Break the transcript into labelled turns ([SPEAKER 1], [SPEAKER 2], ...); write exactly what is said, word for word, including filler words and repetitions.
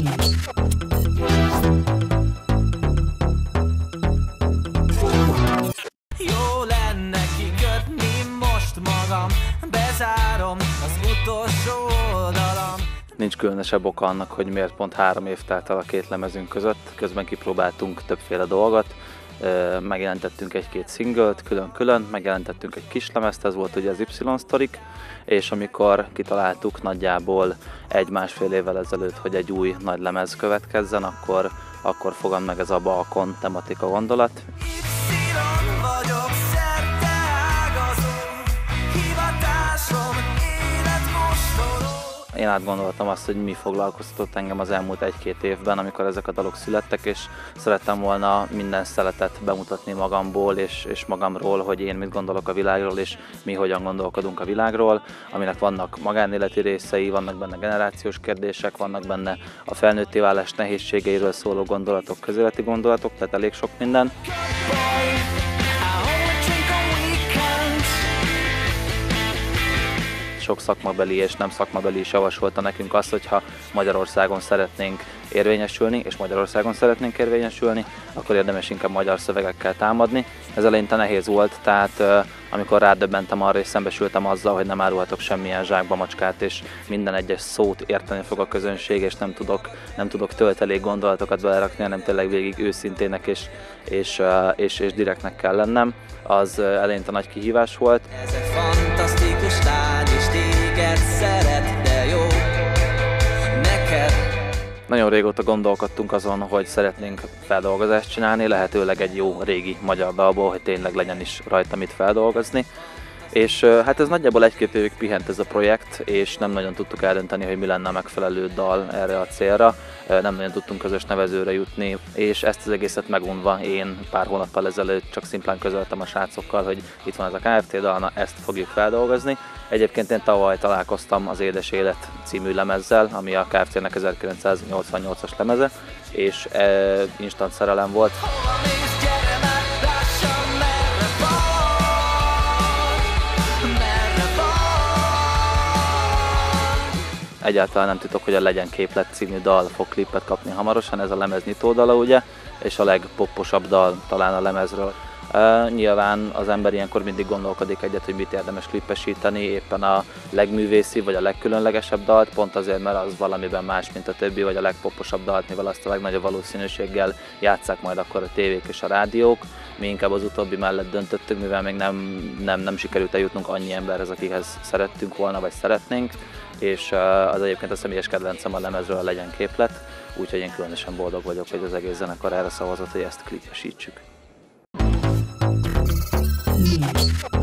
[SPEAKER 1] Jó lenne kikötni most magam, bezárom az utolsó oldalam.
[SPEAKER 2] Nincs különösebb oka annak, hogy miért pont három év telt el a két lemezünk között. Közben kipróbáltunk többféle dolgot, megjelentettünk egy-két singlet külön-külön, megjelentettünk egy kis lemezt, ez volt ugye az Y-sztorik, és amikor kitaláltuk nagyjából egy-másfél évvel ezelőtt, hogy egy új nagy lemez következzen, akkor, akkor fogant meg ez a balkon tematika gondolat. Én átgondoltam azt, hogy mi foglalkoztatott engem az elmúlt egy-két évben, amikor ezek a dalok születtek, és szerettem volna minden szeletet bemutatni magamból és, és magamról, hogy én mit gondolok a világról, és mi hogyan gondolkodunk a világról, aminek vannak magánéleti részei, vannak benne generációs kérdések, vannak benne a felnőtté válás nehézségeiről szóló gondolatok, közéleti gondolatok, tehát elég sok minden. Sok szakmabeli és nem szakmabeli is javasolta nekünk azt, hogyha Magyarországon szeretnénk érvényesülni, és Magyarországon szeretnénk érvényesülni, akkor érdemes inkább magyar szövegekkel támadni. Ez eleinte nehéz volt, tehát amikor rádöbbentem arra és szembesültem azzal, hogy nem árulhatok semmilyen zsákba macskát, és minden egyes szót érteni fog a közönség, és nem tudok, nem tudok töltelék gondolatokat belerakni, hanem tényleg végig őszintének és, és, és, és direktnek kell lennem, az eleinte nagy kihívás volt.
[SPEAKER 1] Ez egy fantasztikus lány, és téged szeret, de jó neked.
[SPEAKER 2] Nagyon régóta gondolkodtunk azon, hogy szeretnénk feldolgozást csinálni, lehetőleg egy jó régi magyar dalból, hogy tényleg legyen is rajta mit feldolgozni. És hát ez nagyjából egy-két évig pihent ez a projekt, és nem nagyon tudtuk eldönteni, hogy mi lenne a megfelelő dal erre a célra. Nem nagyon tudtunk közös nevezőre jutni, és ezt az egészet megunva én pár hónappal ezelőtt csak szimplán közöltem a srácokkal, hogy itt van ez a Kft. Dal, na ezt fogjuk feldolgozni. Egyébként én tavaly találkoztam az Édes Élet című lemezzel, ami a Kft.-nek ezerkilencszáznyolcvannyolcas lemeze, és e, instant szerelem volt. Egyáltalán nem titok, hogy a Legyen Képlet című dal fog klipet kapni hamarosan, ez a lemez nyitódala ugye, és a legpopposabb dal talán a lemezről. Uh, nyilván az ember ilyenkor mindig gondolkodik egyet, hogy mit érdemes klippesíteni, éppen a legművészi vagy a legkülönlegesebb dalt, pont azért, mert az valamiben más, mint a többi, vagy a legpopposabb dalt, mivel azt a legnagyobb valószínűséggel játsszák majd akkor a tévék és a rádiók. Mi inkább az utóbbi mellett döntöttünk, mivel még nem, nem, nem sikerült eljutnunk annyi emberhez, akihez szerettünk volna, vagy szeretnénk, és uh, az egyébként a személyes kedvencem a lemezről a Legyen Képlet, úgyhogy én különösen boldog vagyok, hogy az egész zenekar erre szavazott, hogy ezt klippesítsük. Mm.